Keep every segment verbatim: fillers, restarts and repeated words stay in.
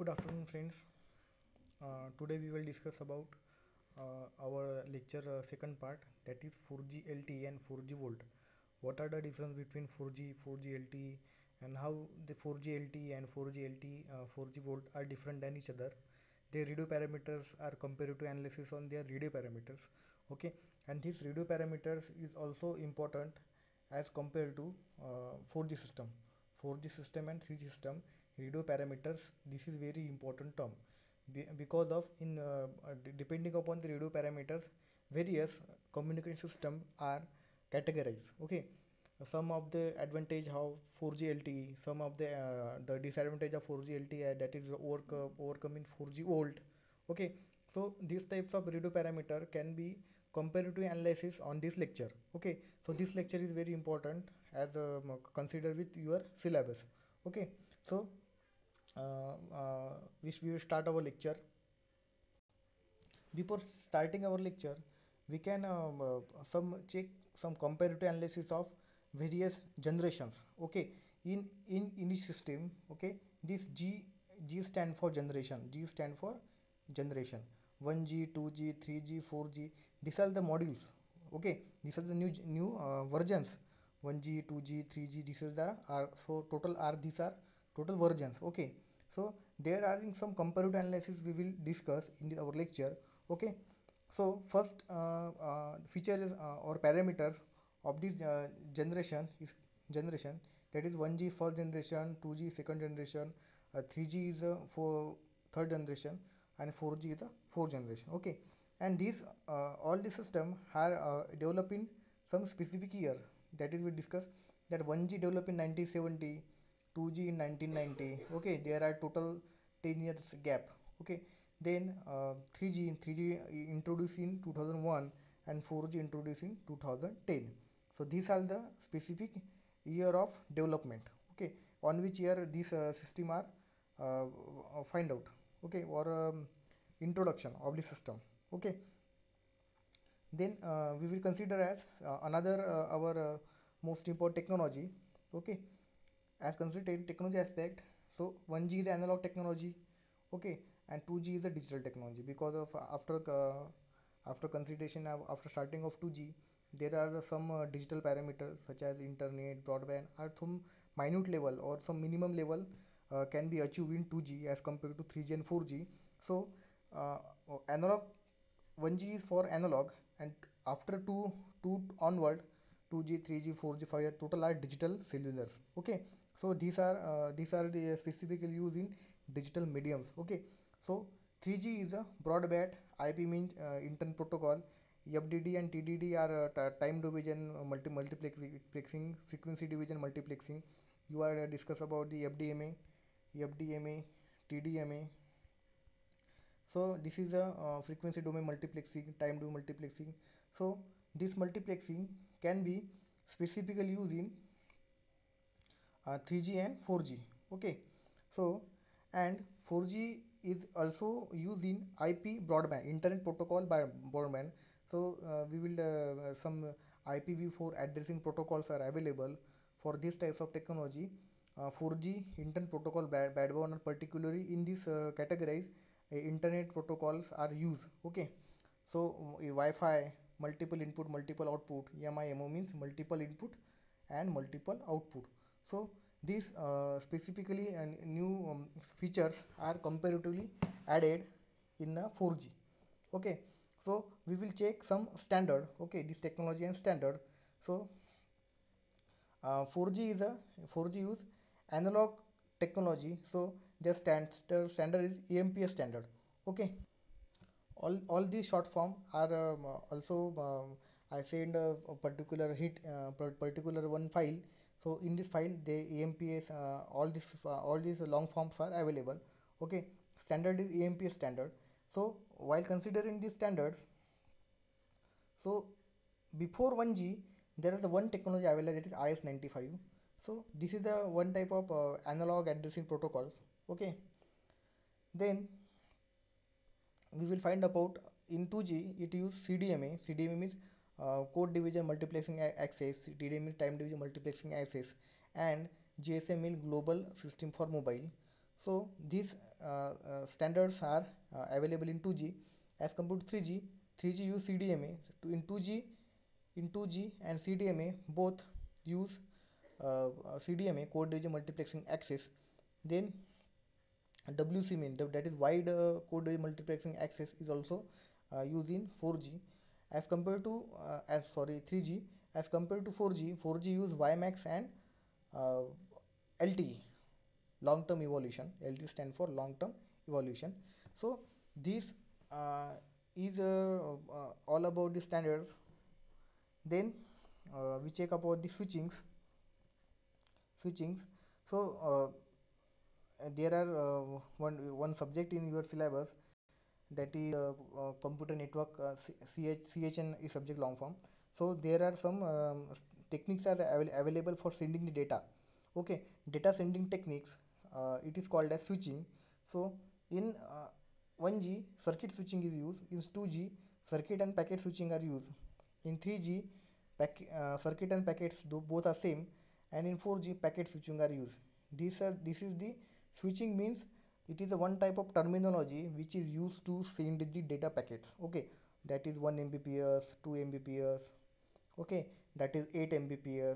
Good afternoon, friends. Uh, today we will discuss about uh, our lecture uh, second part, that is four G L T E and four G Volt. What are the difference between four G, four G L T E, and how the four G L T E and four G L T E, uh, four G Volt are different than each other. Their radio parameters are comparative analysis on their radio parameters. Okay, and these radio parameters is also important as compared to uh, four G system. four G system and three G system radio parameters. This is very important term Be because of in uh, uh, depending upon the radio parameters, various communication system are categorized. Okay, some of the advantage of four G L T E, some of the uh, the disadvantage of four G L T E, uh, that is overcome overcoming four G Volt. Okay, so these types of radio parameter can be comparative analysis on this lecture. Okay, so this lecture is very important as um, consider with your syllabus. Okay, so uh, uh, we will start our lecture. Before starting our lecture, we can um, uh, some check some comparative analysis of various generations. Okay, in in in each system. Okay, this G G stand for generation. G stand for generation. one G, two G, three G, four G. These are the modules. Okay, these are the new new uh, versions. one G, two G, three G. These are the are so total are these are total versions. Okay, so there are in some comparative analysis we will discuss in the, our lecture. Okay, so first uh, uh, feature is uh, or parameters of this uh, generation is generation, that is one G first generation, two G second generation, uh, three G is uh, for third generation, and four G is the fourth generation. Okay, and these uh, all the system are uh, developed in some specific year, that is we discuss that one G developed in nineteen seventy, two G in nineteen ninety. Okay, there are total ten years gap. Okay, then uh, three G in three G introduced in two thousand one and four G introduced in two thousand ten. So these are the specific year of development. Okay, on which year this uh, system are uh, find out. Okay, or um, introduction of the system. Okay, then uh, we will consider as uh, another uh, our uh, most important technology. Okay, as considered technology aspect, so one G is the analog technology. Okay, and two G is a digital technology, because of uh, after uh, after consideration of after starting of two G, there are some uh, digital parameters such as internet, broadband, or some minute level or some minimum level uh, can be achieved in two G as compared to three G and four G. So uh, analog one G is for analog, and after two two onward, two G, three G, four G, five G total are digital cellulars. Okay, so these are uh, these are the specifically used in digital mediums. Okay, so three G is a broadband. I P means uh, internet protocol. F D D and T D D are uh, time division, uh, multi multiplexing, frequency division multiplexing. You are uh, discuss about the F D M A, F D M A, T D M A. So this is a uh, frequency domain multiplexing, time domain multiplexing. So this multiplexing can be specifically used in uh, three G and four G. Okay, so and four G is also used in I P broadband, internet protocol by broadband. So uh, we will uh, some I P v four addressing protocols are available for these types of technology. uh, four G internet protocol bad backbone, particularly in this uh, categories uh, internet protocols are used. Okay, so uh, Wi-Fi, multiple input multiple output, M I M O means multiple input and multiple output. So these uh, specifically and new um, features are comparatively added in the four G. Okay, so we will check some standard. Okay, this technology and standard. So uh, four G is a four G use analog technology. So their stand, standard is A M P S standard. Okay, all all these short form are um, also um, I send a, a particular hit uh, particular one file. So in this file the A M P S uh, all this uh, all these long forms are available. Okay, standard is A M P S standard. So while considering these standards, so before one G there is the one technology available, that is I S ninety-five. So this is the one type of uh, analog addressing protocols. Okay, then we will find about in two G it use C D M A. C D M A means uh, code division multiplexing access, T D M means time division multiplexing access, and G S M means global system for mobile. So these uh, uh, standards are uh, available in two G as compared to three G. three G use C D M A. To- In two G, in two G and C D M A both use uh, uh, C D M A, code division multiplexing access. Then W C M I N, that is wide uh, code division multiplexing access, is also uh, used in four G as compared to uh, as sorry three G. As compared to four G, four G use W I M A X and uh, L T E, long term evolution. L T stand for long term evolution. So this uh, is uh, uh, all about the standards. Then uh, we check about the switchings switchings. So uh, there are uh, one one subject in your syllabus, that is uh, uh, computer network, uh, C H, C H N is subject long form. So there are some um, techniques are avail available for sending the data. Okay, data sending techniques, uh, it is called as switching. So in uh, one G, circuit switching is used. In two G, circuit and packet switching are used. In three G, pack, uh, circuit and packets do both are same, and in four G, packet switching are used. These are this is the switching means, it is a one type of terminology which is used to send the data packets. Okay, that is one Mbps, two Mbps. Okay, that is eight Mbps.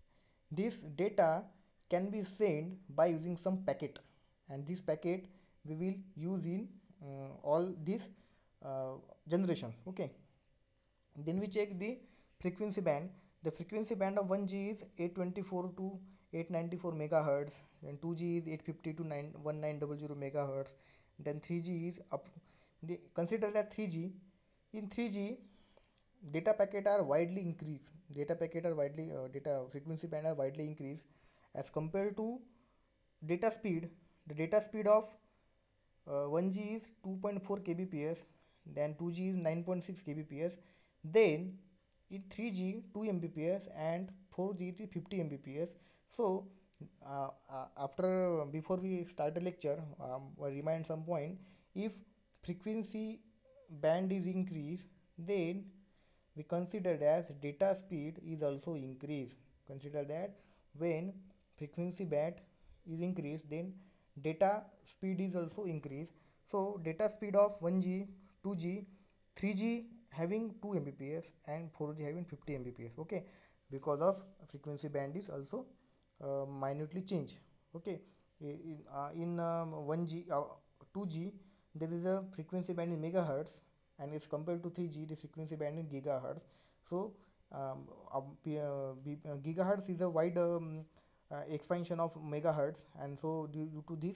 This data can be sent by using some packet, and this packet we will use in uh, all these uh, generation. Okay, then we check the frequency band. The frequency band of one G is eight twenty-four to eight ninety-four megahertz, then two G is eight fifty to nine nineteen hundred megahertz, then three G is up. The, consider that three G. In three G, data packet are widely increased. Data packet are widely uh, data frequency band are widely increased as compared to data speed. The data speed of uh, one G is two point four kbps, then two G is nine point six kbps, then in three G two mbps, and four G is fifty mbps. So uh, uh, after before we start the lecture, um, I remind some point. If frequency band is increased, then we consider as data speed is also increased. Consider that when frequency band is increased, then data speed is also increased. So data speed of one G, two G, three G having two mbps, and four G having fifty mbps. Okay, because of frequency band is also uh, minutely changed. Okay, in, uh, in um, one G, uh, two G, there is a frequency band in megahertz, and as compared to three G, the frequency band in gigahertz. So um, uh, uh, gigahertz is a wide um, uh, expansion of megahertz, and so due, due to this,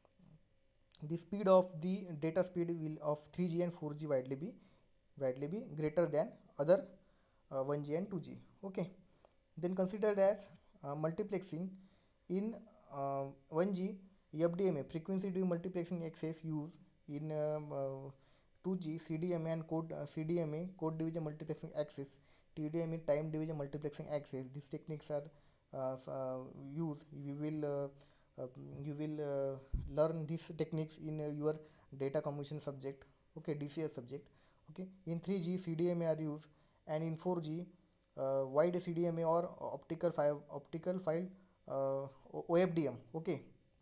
the speed of the data speed will of three G and four G widely be widely be greater than other uh, one G and two G. Okay, then consider that uh, multiplexing in uh, one G, F D M A, frequency division multiplexing access used in um, uh, two G, C D M A and code uh, C D M A, code division multiplexing access, T D M A, time division multiplexing access. These techniques are uh, uh, used. You will uh, uh, you will uh, learn these techniques in uh, your data composition subject. Okay, D C S subject. Okay, in three G, C D M A are used, and in four G, uh, wide C D M A or optical file optical file uh, O F D M. Okay,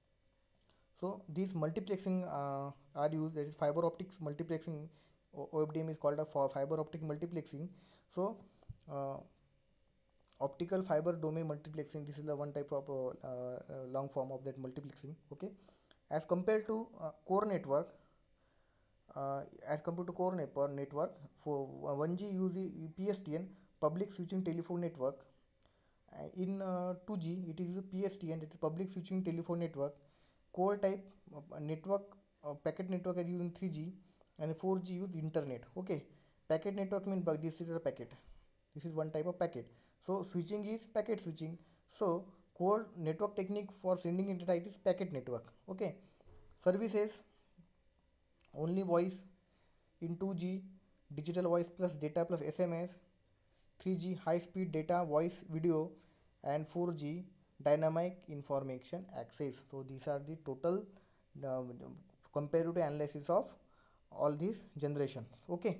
so these multiplexing uh, are used. That is fiber optics multiplexing. O F D M is called a for fiber optic multiplexing. So uh, optical fiber domain multiplexing, this is the one type of uh, uh, long form of that multiplexing. Okay, as compared to uh, core network, uh, as compared to core network network for one G use P S T N, public switching telephone network. Uh, in uh, two G it is P S T N, it is public switching telephone network. Core type uh, network, uh, packet network are used in three G, and four G use internet. Okay, packet network means this is a packet, this is one type of packet. So switching is packet switching. So core network technique for sending data is packet network. Okay, services only voice in two G, digital voice plus data plus S M S, three G high speed data voice video, and four G dynamic information access. So these are the total uh, comparative analysis of all these generations. Okay,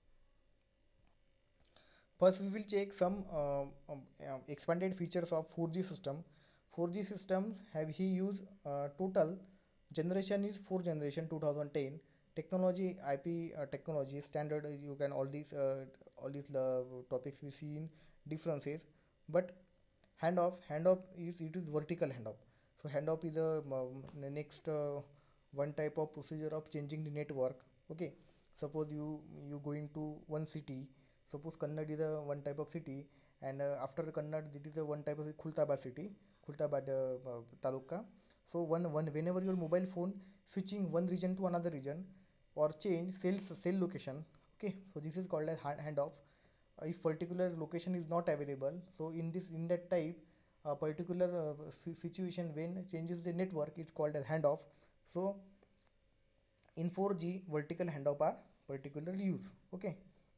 first we will check some uh, um, uh, expanded features of four G system. four G systems have he used uh, total Generation is four generation two thousand ten. Technology I P uh, technology standard, uh, you can all these uh, all these uh, topics we see in differences. But handoff handoff is it is vertical handoff. So handoff is a um, the next uh, one type of procedure of changing the network. Okay, suppose you you going to one city. Suppose Kannad is a one type of city, and uh, after Kannad it is a one type of Khultabad city, Khultabad uh, uh, taluka. So one one whenever your mobile phone switching one region to another region or change cell cell location. Okay, so this is called as hand handoff. Uh, if particular location is not available, so in this in that type a particular uh, si- situation when changes the network, it's called as handoff. So in four G vertical handoff are particularly used. Okay,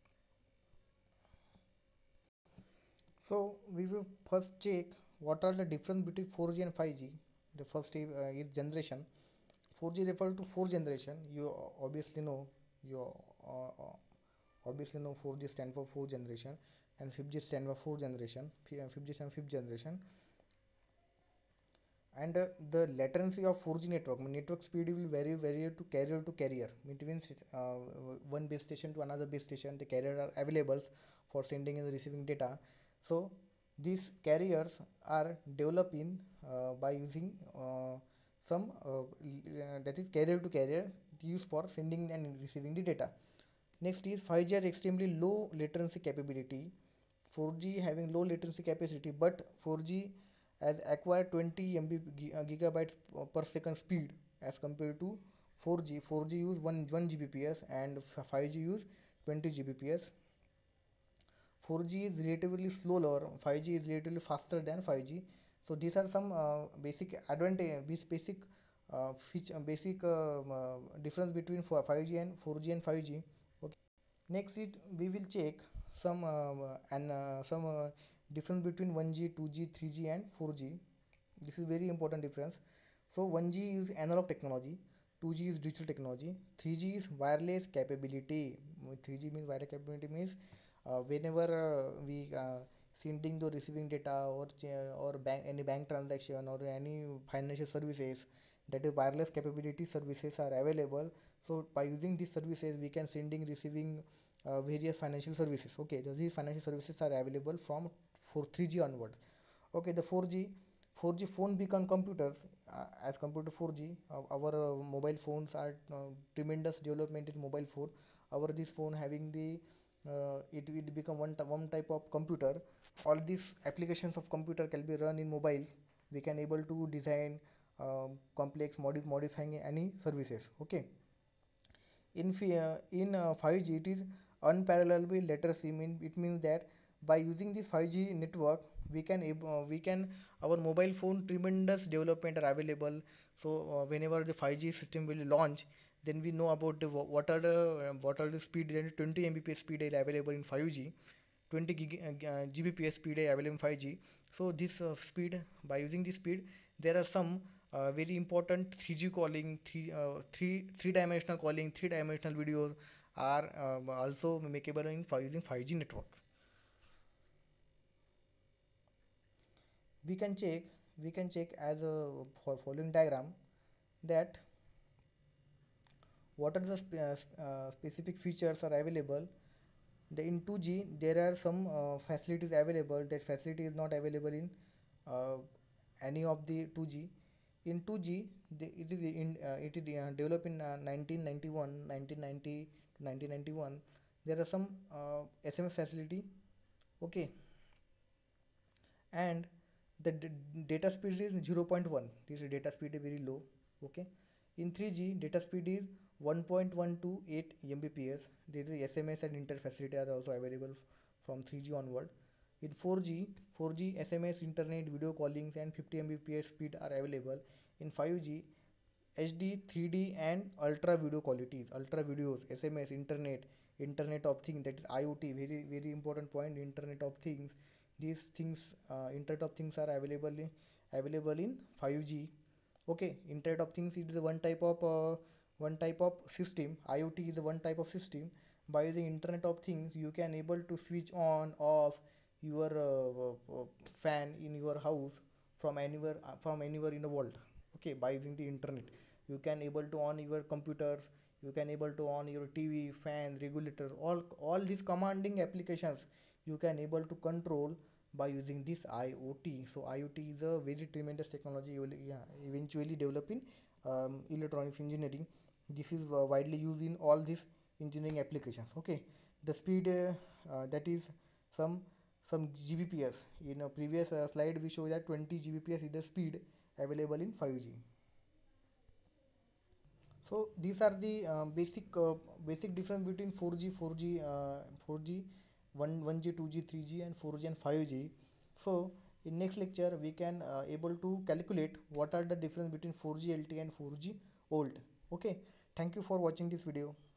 so we will first check what are the difference between four G and five G. The first is, uh, is generation. four G refer to four generation. You obviously know, you uh, uh, obviously know four G stand for four generation, and five G stand for four generation. Fi- uh, five G stand fifth generation. And uh, the latency of four G network, network speed will vary vary to carrier to carrier. It means uh, one base station to another base station, the carrier are available for sending and receiving data. So these carriers are developing uh, by using uh, some uh, uh, that is carrier to carrier used for sending and receiving the data. Next is five G has extremely low latency capability. four G having low latency capacity, but four G has acquired twenty M B gi- uh, gigabytes p- per second speed as compared to four G. four G use one one G B P S and f- five G use twenty G B P S. four G is relatively slower, five G is relatively faster than five G. So these are some uh, basic advantage, these basic uh, feature, basic uh, um, uh, difference between for five G and four G and five G. Next, it we will check some uh, and uh, some uh, difference between one G, two G, three G, and four G. This is very important difference. So one G is analog technology, two G is digital technology, three G is wireless capability. Mm, three G means wireless capability means uh, whenever uh, we uh, sending or receiving data or ch- or bank any bank transaction or any financial services, that is wireless capability services are available. So by using these services we can sending receiving uh, various financial services. Okay, so these financial services are available from for three G onward. Okay, the four G four G phone become computers uh, as compared to four G. Uh, our uh, mobile phones are uh, tremendous development in mobile phone. Our this phone having the uh, it will become one, one type of computer. All these applications of computer can be run in mobiles. We can able to design um, complex modif modifying any services. Okay, in fi- uh, in uh, five G it is unparalleled literacy. Mean it means that by using this five G network we can ab- uh, we can our mobile phone tremendous development are available. So uh, whenever the five G system will launch, then we know about the wha- what are the uh, what are the speed. Then twenty M B P S speed is available in five G, twenty gig, uh, g- uh, G B P S speed is available in five G. So this uh, speed, by using this speed, there are some uh, very important three G calling, three uh, three three dimensional calling, three dimensional videos are um, also makeable in fi- using five G network. We can check we can check as a for following diagram that what are the sp- uh, sp- uh, specific features are available. The in two G there are some uh, facilities available that facility is not available in uh, any of the two G. In two G the, it is in uh, it is uh, developed in uh, nineteen ninety-one nineteen ninety to nineteen ninety-one. There are some uh, S M S facility. Okay, and the d- data speed is zero point zero point one. This data speed is very low. Okay, in three G data speed is one point one two eight mbps. There is S M S and inter facility are also available from three G onward. In four G four G S M S internet video callings and fifty mbps speed are available. In five G H D, three D and ultra video qualities, ultra videos, S M S, internet, internet of things, that is IoT, very very important point, internet of things. These things, uh, internet of things are available in, available in five G. Okay, internet of things is the one type of uh, one type of system. IoT is the one type of system. By using internet of things you can able to switch on off your uh, uh, uh, fan in your house from anywhere uh, from anywhere in the world. Okay, by using the internet, you can able to on your computers, you can able to on your T V, fan, regulator, all all these commanding applications you can able to control by using this IoT. So IoT is a very tremendous technology you will, yeah, eventually develop in um, electronics engineering. This is uh, widely used in all these engineering applications. Okay, the speed uh, uh, that is some some G B P S. In a previous uh, slide we show that twenty G B P S is the speed available in five G. So these are the um, basic uh, basic difference between four G, four G, uh, four G, one, 1G, two G, three G and four G and five G. So in next lecture we can uh, able to calculate what are the difference between four G L T E and four G O L T. Okay, thank you for watching this video.